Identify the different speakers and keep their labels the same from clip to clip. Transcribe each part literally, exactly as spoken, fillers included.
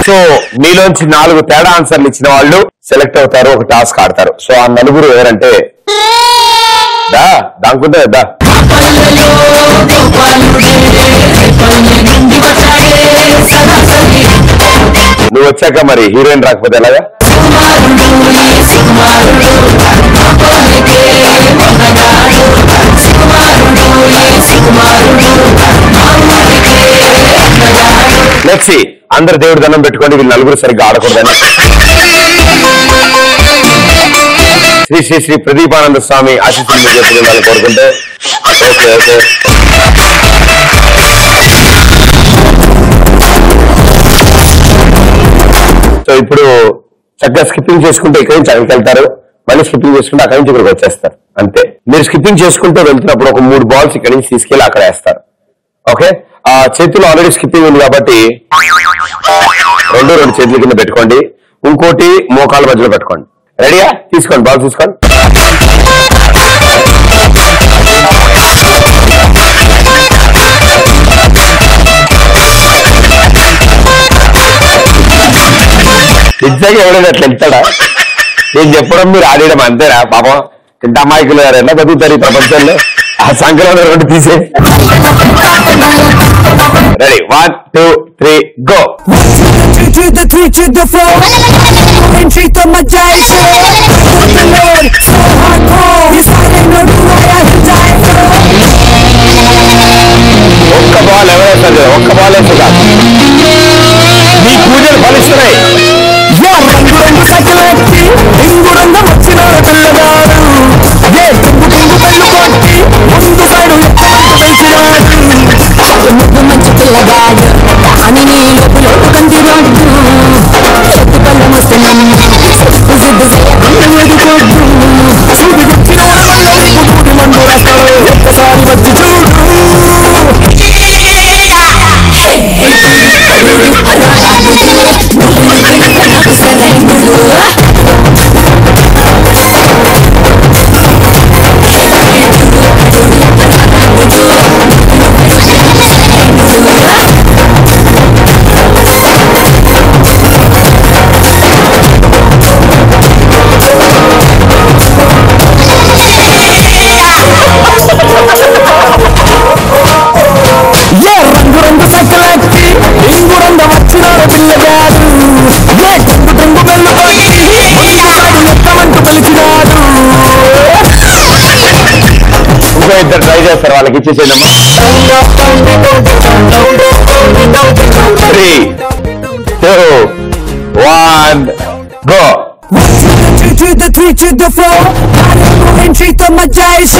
Speaker 1: So మీలోంచి నాలుగు తేడా ఆన్సర్లు ఇచ్చిన వాళ్ళు సెలెక్ట్ అవుతారు, ఒక టాస్క్ ఆడతారు. సో ఆ నలుగురు ఎవరంటే దా దానికుంటే దా నువ్వు వచ్చాక మరి హీరోయిన్ రాకపోతే ఎలాగా? Let's see. అందరు దేవుడి దండం పెట్టుకోండి, వీళ్ళు నలుగురు సరిగ్గా ఆడకూడదని. శ్రీ శ్రీ శ్రీ ప్రదీపానంద స్వామి ఆశీస్సులు మీరు చెప్పుకుందాలని కోరుకుంటే. ఓకే ఓకే సో ఇప్పుడు చక్కగా స్కిప్పింగ్ చేసుకుంటే ఇక్కడి నుంచి అక్కడికి వెళ్తారు, మళ్ళీ స్కిప్పింగ్ చేసుకుంటే అక్కడి నుంచి ఇక్కడికి వచ్చేస్తారు. అంతే. మీరు స్కిప్పింగ్ చేసుకుంటూ వెళ్తున్నప్పుడు ఒక మూడు బాల్స్ ఇక్కడి నుంచి తీసుకెళ్లి అక్కడ వేస్తారు. ఓకే. ఆ చేతిలో ఆల్రెడీ స్కిప్పింగ్ ఉంది కాబట్టి రెండు రెండు చేతుల కింద పెట్టుకోండి, ఇంకోటి మోకాళ్ళ మధ్యలో పెట్టుకోండి. రెడీయా? తీసుకోండి, బాల్ తీసుకోండి. నిజంగా ఎవడైనా అట్లా వెళ్తాడా? నేను చెప్పడం మీరు ఆడేయడం అంతేనా? పాపం ఇంత అమాయకులు గారు ఎలా బతుకుతారు ఈ ప్రపంచంలో? ఆ సంక్రమణ రెండు తీసే. Ready, one two three go. ఒక్క బాల్ ఎవరేస్తారు? ఒక్క బాల్ వేస్తుందా? మీ పూజలు ఫలిస్తున్నాయి.
Speaker 2: మంచి పిల్లగాడు అని నీ లోపల కందిరాడు పల్లె వస్తున్నాం ఒక్కసారి వచ్చి చూడు.
Speaker 1: ఇంకో ఇద్దరు ట్రై చేస్తారు, వాళ్ళకి ఇచ్చేసేదమ్మా. Three two one go.
Speaker 2: To the three to the four, and treat the majais.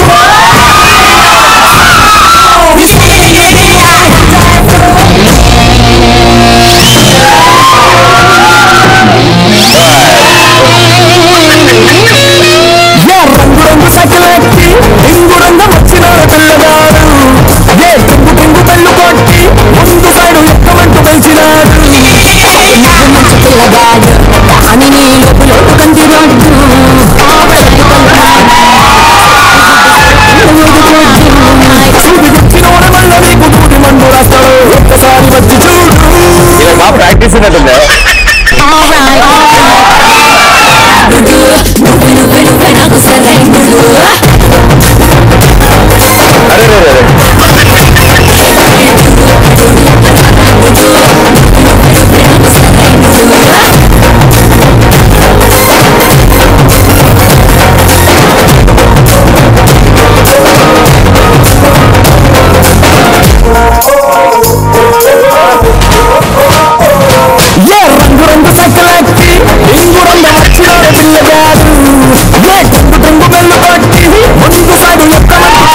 Speaker 2: Yeah, రంగు రంగు సకలెత్తి ఇంగు రంగు వచ్చిన పిల్లగాడు ఏ టింగు టింగు కళ్ళు కొట్టి ముందు సైడు ఎక్కమంటూ పెంచినాడు. మంచి పిల్లగాడు అని నీ లోపల కందిరాడు ఒక్కసారి వచ్చి చూడు.
Speaker 1: బాగా ప్రాక్టీస్ ఉన్నట్టుందే. అరే
Speaker 2: రంగు రంగు సకలెత్తి ఇంగు రంగు వచ్చిన పిల్లగాడు ఏ టింగు టింగు బెల్లు కొట్టి ముందు సైడు ఎక్కమంటూ.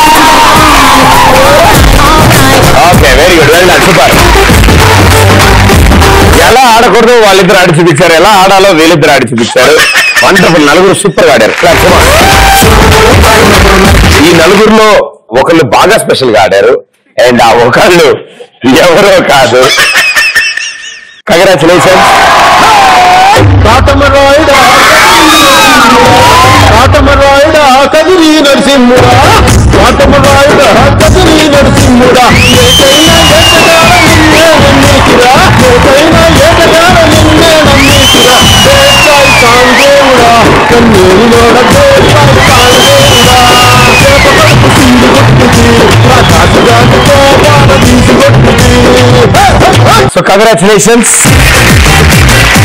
Speaker 1: Okay, very good, very good, super. ఎలా ఆడకూడదు వాళ్ళిద్దరు ఆడి చూపించారు, ఎలా ఆడాలో వీళ్ళిద్దరు ఆడి చూపించారు. వండర్ఫుల్, నలుగురు సూపర్ గా ఆడారు. ఈ నలుగురులో ఒకళ్ళు బాగా స్పెషల్ గా ఆడారు, అండ్ ఆ ఒకళ్ళు ఎవరో కాదు. కంగ్రాచులేషన్.
Speaker 3: కాటమరాయుడా కాటమరాయుడా కదిరి నరసింహుడా, కాటమరాయుడా కదిరి నరసింహుడా, ఏకైనా ఏకగాన నిన్నే వెన్నెకిరా, ఏకైనా ఏకగాన నేను నోడతే
Speaker 1: సో కంగ్రాచులేషన్స్.